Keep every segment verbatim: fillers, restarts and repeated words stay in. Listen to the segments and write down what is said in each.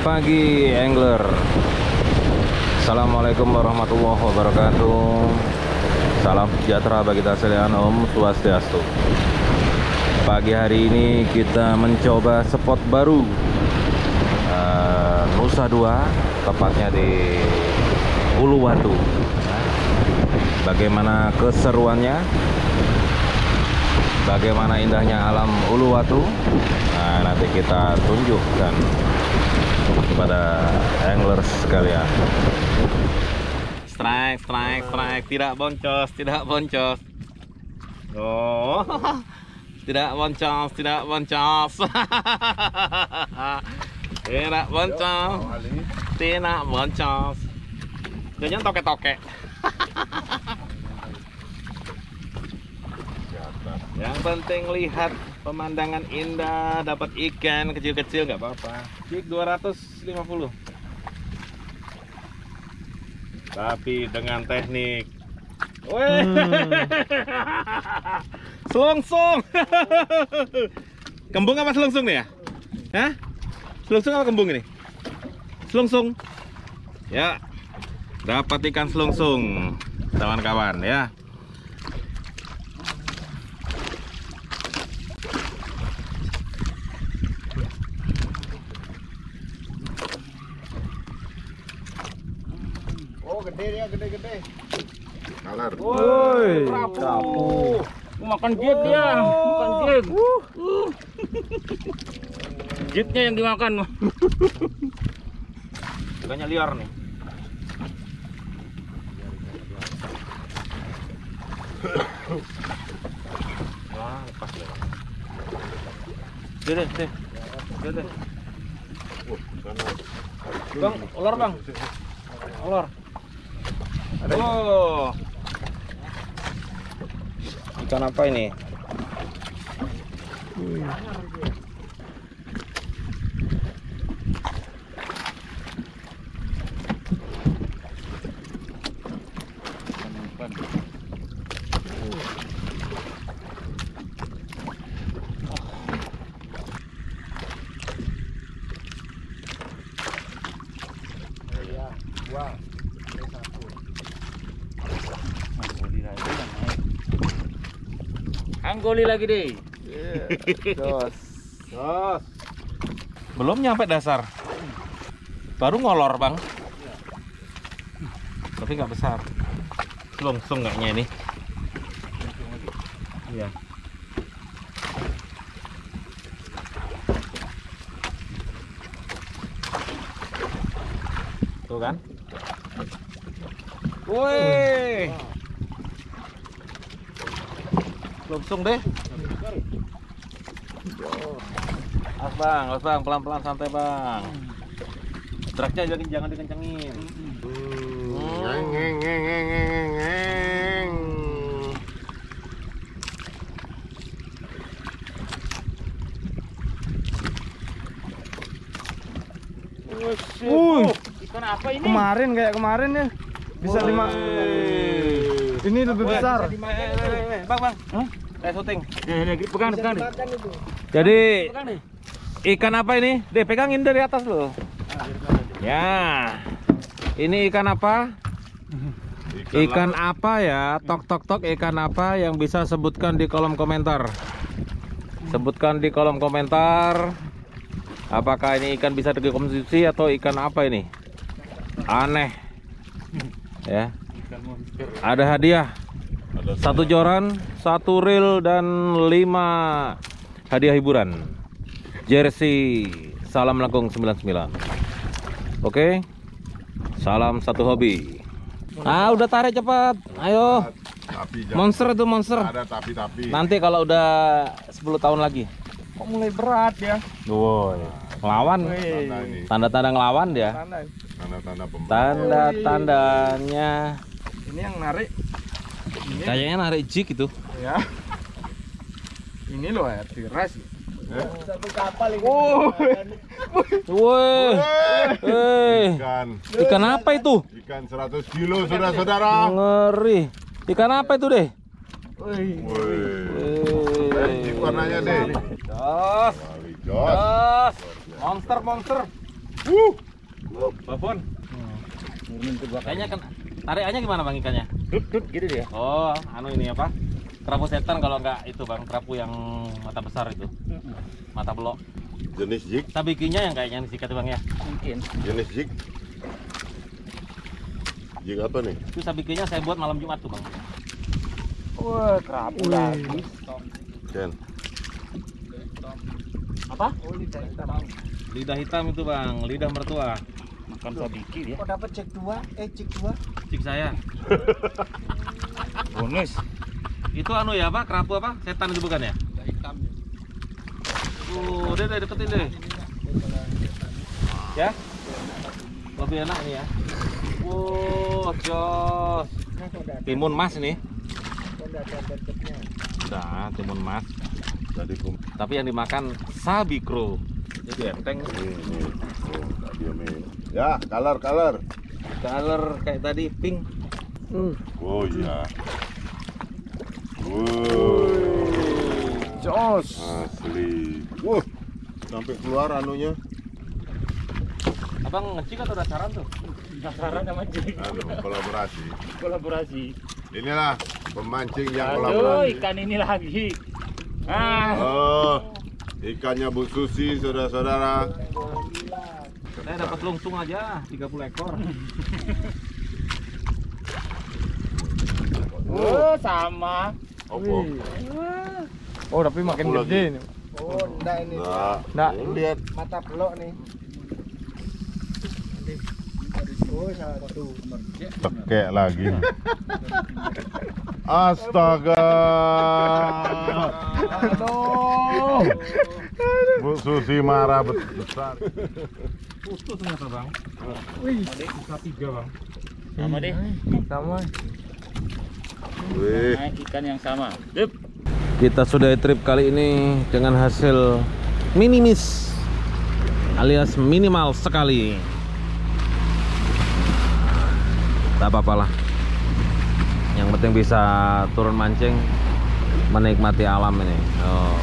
pagi angler. Assalamualaikum warahmatullahi wabarakatuh. Salam sejahtera bagi kita sekalian, Om Swastiastu. Pagi hari ini kita mencoba spot baru, uh, Nusa Dua, tepatnya di Uluwatu. Bagaimana keseruannya, bagaimana indahnya alam Uluwatu, nah nanti kita tunjukkan kepada anglers sekalian. Strike, strike, strike, tidak boncos, tidak boncos. Oh, tidak boncos, tidak boncos. Tidak boncos, tidak boncos. Jangan toke-toke. Yang penting lihat pemandangan indah, dapat ikan kecil-kecil nggak apa-apa. Jig dua ratus lima puluh. Tapi dengan teknik. Weh. Hmm. Selongsong. Kembung apa selongsong nih ya? Hah? Selongsong apa kembung ini? Selongsong. Ya. Dapat ikan selongsong, kawan-kawan ya. Gede ya, gede-gede. Kalar. Woi, kapu. Makan jig dia, makan jig. Uh. Jignya yang dimakan. Ikannya liar nih. Wah, lepas deh. Deh, deh. Deh, deh. Bang, ular, Bang. Ular. Oh, ikan apa ini? Hmm. Wah. Anggoli lagi deh. Yeah. Dos. Dos. Belum nyampe dasar. Baru ngolor, Bang. Tapi nggak besar. Selongsong nggaknya ini. Iya. Tuh kan? Woi. Langsung deh. As bang, as bang, pelan-pelan santai bang. Truknya jangan jangan dikencengin. Ngeng ngeng ngeng ngeng ngeng ngeng. Wuih, ikan apa ini? Kemarin kayak kemarin ya. Bisa lima. Ini lebih besar. Bang, bang. Huh? Saya syuting. Pegang, pegang. Jadi ikan apa ini? Deh, pegangin dari atas loh. Ya. Ini ikan apa? Ikan apa ya? Tok tok tok ikan apa yang bisa sebutkan di kolom komentar? Sebutkan di kolom komentar. Apakah ini ikan bisa dikonsumsi atau ikan apa ini? Aneh. Ya. Ada hadiah. Satu joran, satu reel dan lima hadiah hiburan. Jersey Salam Langkung sembilan puluh sembilan. Oke. Salam satu hobi. Ah, udah tarik cepat. Ayo. Tapi monster itu monster. Ada tapi-tapi. Nanti kalau udah sepuluh tahun lagi. Kok mulai berat ya? Woi, ngelawan. Tanda-tanda ngelawan dia. Tanda-tanda pemberat. Tanda-tandanya. Ini yang narik. Ini. Kayaknya narik jig itu. Ya. Ini loh ya, tiras. Eh? Satu kapal ini. Oh. Woi. Eh. Ikan. Ikan apa itu? Ikan seratus kilo, saudara-saudara. Ngeri. Ikan apa itu, Deh? Woi. Woi. Warnanya deh. Jos. Jos. Jos. Monster, monster. Wuh. Babon. Kayaknya kan tarikannya gimana bang ikannya? Dut dut gitu dia. Oh, anu ini apa? Kerapu setan kalau nggak itu bang, kerapu yang mata besar itu, mata belok. Jenis jig, Sabikinya yang kayaknya disikat bang ya. Mungkin. jenis jig. Jig apa nih? Itu sabikinya saya buat malam Jumat tuh bang. Wah, kerapu lagi. Ken. Apa? Lidah hitam itu bang, lidah mertua. Makan sabiki dia. Kok dapat cek dua? Eh cek dua. Cik saya. Bonus. Itu anu ya apa? Kerapu apa? Setan itu bukan ya? Hitam. Uh, deh deh deketin deh. Ya? Lebih enak nih ya. Wow, jos. Timun mas nih. Udah, timun mas. Tadi kum. Tapi yang dimakan sabikro. Jadi enteng. Nih, nih. Oh, tak diamin. Ya, color, color. Color kayak tadi pink. Oh iya. Wow. Jos. Asli. Wah, sampai keluar anunya. Abang ngecik atau dasaran tuh? Dasaran sama jig. Anu, kolaborasi. Kolaborasi. Inilah pemancing yang Aduh, kolaborasi. ikan ini lagi. Ah. Oh, ikannya Bu Susi, saudara-saudara. Saya dapat langsung aja tiga puluh ekor. Oh, sama. Opo. Oh tapi makin Aku gede lagi. nih. Oh, enggak ini. Nah, Nggak. lihat. Mata pelok nih. Oh, satu. Tekek lagi. Astaga. Aduh. Bu Susi marah bet- besar. Utuh ternyata bang. Wih. Bisa tiga bang. Sama deh. Sama. Wih, Nah, ikan yang sama. Dup. Kita sudah trip kali ini dengan hasil minimis alias minimal sekali. Tak apa-apalah. Yang penting bisa turun mancing, menikmati alam ini. Oh.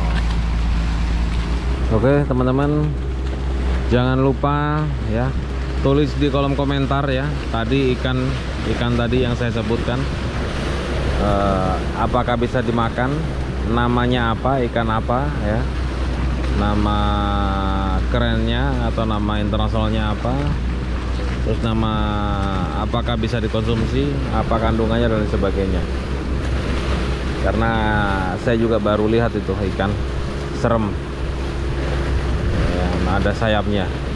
Oke teman-teman, jangan lupa ya tulis di kolom komentar ya. Tadi ikan ikan tadi yang saya sebutkan, eh, apakah bisa dimakan? Namanya apa, ikan apa ya, nama kerennya atau nama internasionalnya apa, terus nama apakah bisa dikonsumsi, apa kandungannya dan sebagainya. Karena saya juga baru lihat itu ikan serem ya, ada sayapnya.